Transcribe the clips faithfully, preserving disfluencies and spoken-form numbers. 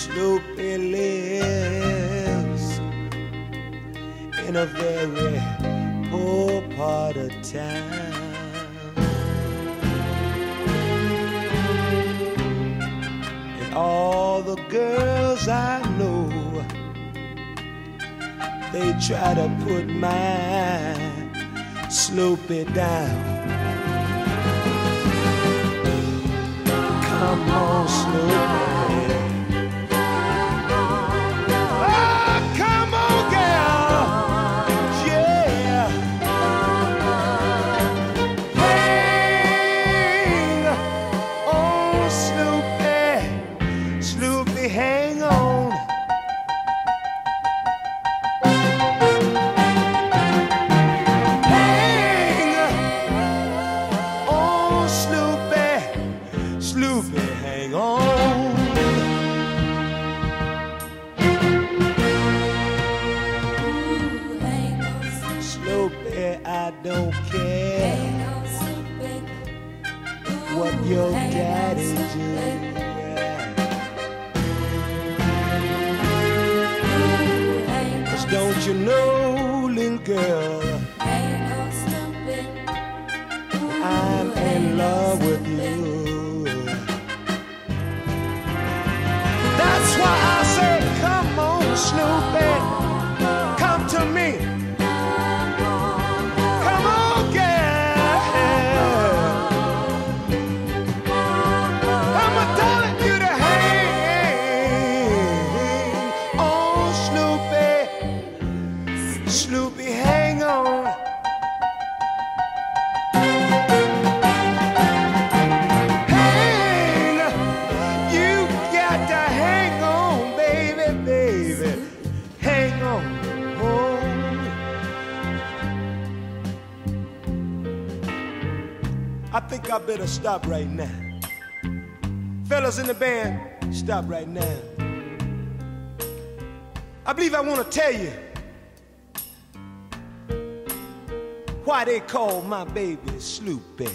Sloopy lives in a very poor part of town. And all the girls I know, they try to put my Sloopy down. Come on, Sloopy. I don't care what your daddy do. Cause don't you know, little girl, I'm in love with you. That's why I say, come on, Sloopy, come to me. Sloopy, hang on. Hang, you got to hang on, baby, baby. Hang on. Oh. I think I better stop right now. Fellas in the band, stop right now. I believe I want to tell you why they call my baby Sloopy.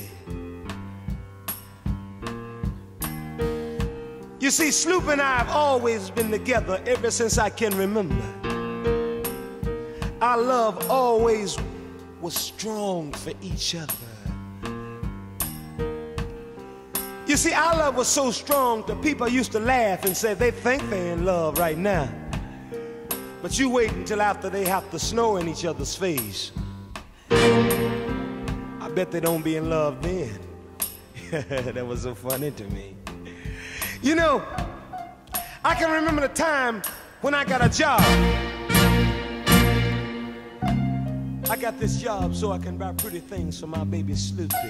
You see, Sloopy and I have always been together ever since I can remember. Our love always was strong for each other. You see, our love was so strong that people used to laugh and say they think they're in love right now. But you wait until after they have to snow in each other's face. I bet they don't be in love then. That was so funny to me. You know, I can remember the time when I got a job. I got this job so I can buy pretty things for my baby Sloopy.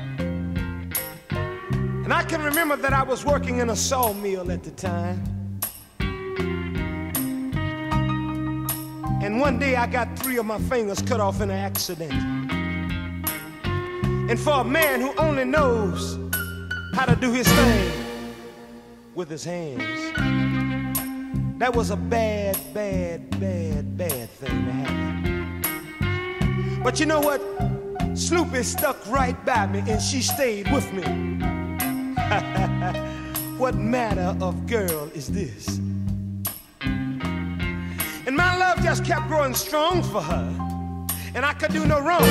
And I can remember that I was working in a sawmill at the time. And one day I got three of my fingers cut off in an accident. And for a man who only knows how to do his thing with his hands, that was a bad, bad, bad, bad thing to happen. But you know what? Sloopy stuck right by me and she stayed with me. What manner of girl is this? And my love just kept growing strong for her, and I could do no wrong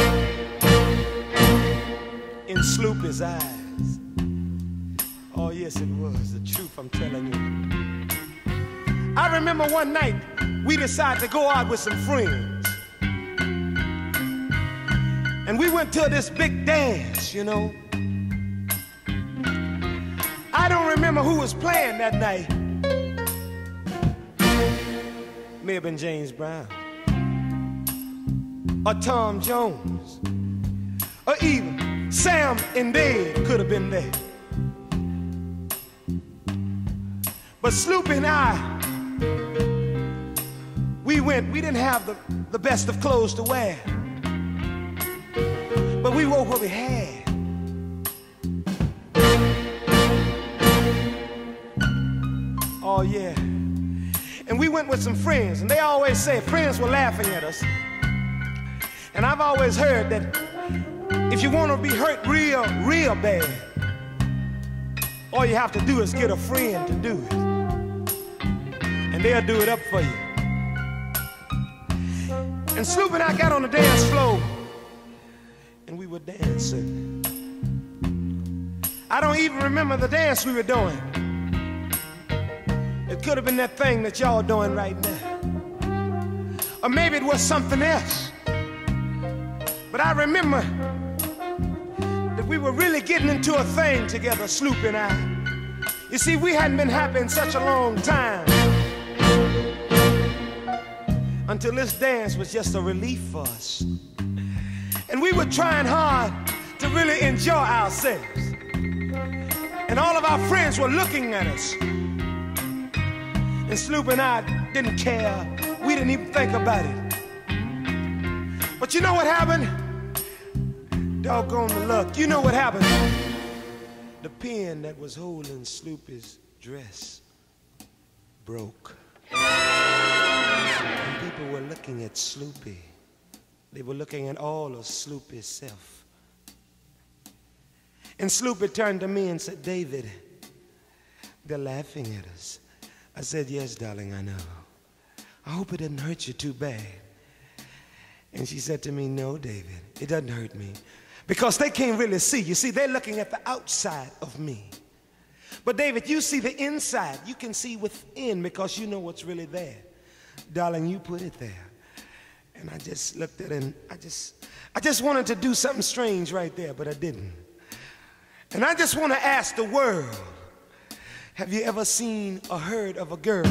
in Sloopy's eyes. Oh yes, it was the truth, I'm telling you. I remember one night we decided to go out with some friends, and we went to this big dance, you know. I don't remember who was playing that night. May have been James Brown, or Tom Jones, or even Sam and Dave could have been there. But Sloopy and I, we went, we didn't have the, the best of clothes to wear, but we wore what we had. Oh yeah. And we went with some friends, and they always say friends were laughing at us. And I've always heard that if you want to be hurt real, real bad, all you have to do is get a friend to do it. they'll do it up for you. And Sloopy and I got on the dance floor, and we were dancing. I don't even remember the dance we were doing. It could have been that thing that y'all doing right now. Or maybe it was something else. But I remember that we were really getting into a thing together, Sloopy and I. You see, we hadn't been happy in such a long time, until this dance was just a relief for us. And we were trying hard to really enjoy ourselves. And all of our friends were looking at us. And Sloopy and I didn't care. We didn't even think about it. But you know what happened? Doggone the luck. You know what happened? The pin that was holding Sloopy's dress broke. And people were looking at Sloopy. They were looking at all of Sloopy's self. And Sloopy turned to me and said, "David, they're laughing at us." I said, "Yes, darling, I know. I hope it didn't hurt you too bad." And she said to me, "No, David, it doesn't hurt me. Because they can't really see. You see, they're looking at the outside of me. But David, you see the inside. You can see within because you know what's really there. Darling, you put it there." And I just looked at it and I just, I just wanted to do something strange right there, but I didn't. And I just want to ask the world, have you ever seen or heard of a girl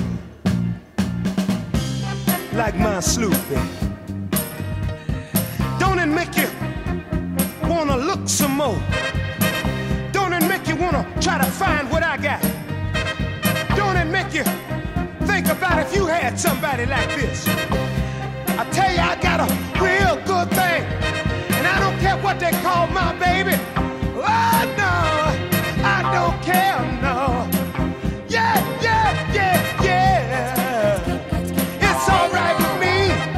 like my Sloopy? Don't it make you want to look some more? Don't it make you want to try to find what I got? Don't it make you think about if you had somebody like this? I tell you, I got a real good thing, and I don't care what they call my baby. Oh, no, I don't care, no. Yeah, yeah, yeah, yeah. It's all right with me.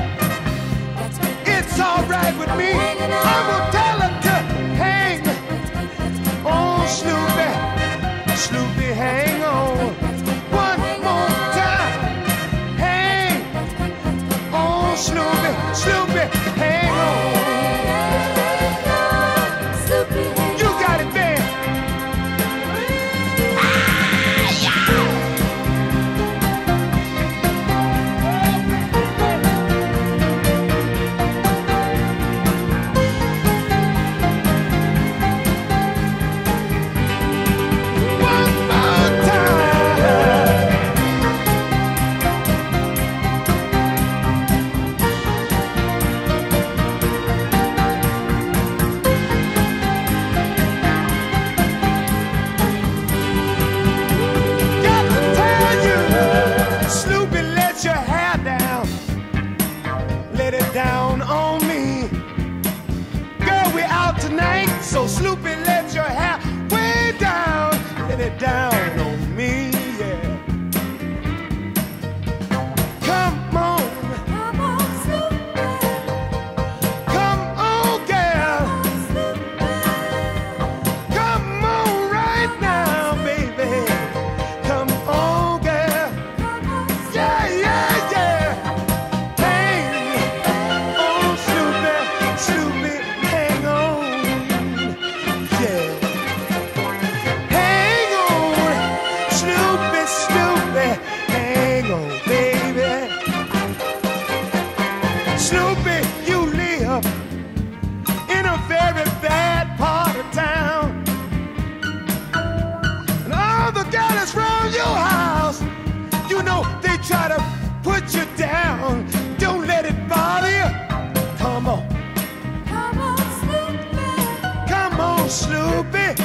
It's all right with me. I'm gonna tell her to hang on, Sloopy. Sloopy, hang on. One more time. Hang on, Sloopy. Sloopy, hang on. You got it, man. Down on me. Girl, we're out tonight, so Sloopy, let your hair way down. Let it down on me, yeah. Come on. Come on, Sloopy. Come on, girl. Come on right now, baby. Come on, girl. Yeah, yeah, yeah. Sloopy, you live in a very bad part of town, and all the girls around your house, you know they try to put you down. Don't let it bother you. Come on. Come on, Sloopy. Come on, Sloopy.